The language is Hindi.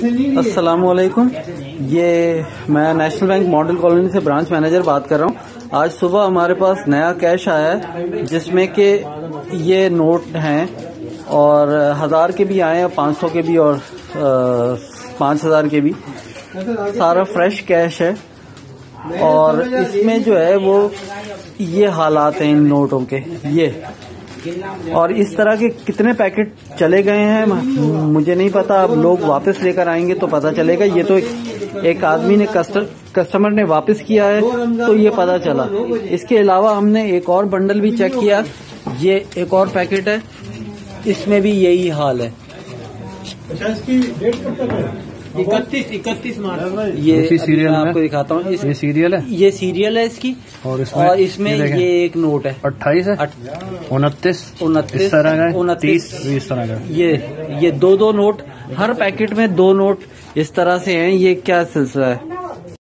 अस्सलामुअलैकुम। ये मैं नेशनल बैंक मॉडल कॉलोनी से ब्रांच मैनेजर बात कर रहा हूँ। आज सुबह हमारे पास नया कैश आया है जिसमें कि ये नोट हैं और 1000 के भी आए हैं, 500 के भी और 5000 के भी। सारा फ्रेश कैश है और इसमें जो है वो ये हालात हैं इन नोटों के ये। और इस तरह के कितने पैकेट चले गए हैं मुझे नहीं पता, अब लोग वापस लेकर आएंगे तो पता चलेगा। ये तो एक आदमी ने कस्टमर ने वापस किया है तो ये पता चला। इसके अलावा हमने एक और बंडल भी चेक किया, ये एक और पैकेट है, इसमें भी यही हाल है। 31 मार्च। ये सीरियल आपको दिखाता हूँ, ये सीरियल है, ये सीरियल है इसकी। और इसमें ये एक नोट है 28 है, 29 इस तरह का, 29 इस तरह का। ये दो नोट, हर पैकेट में 2 नोट इस तरह से हैं। ये क्या सिलसिला है?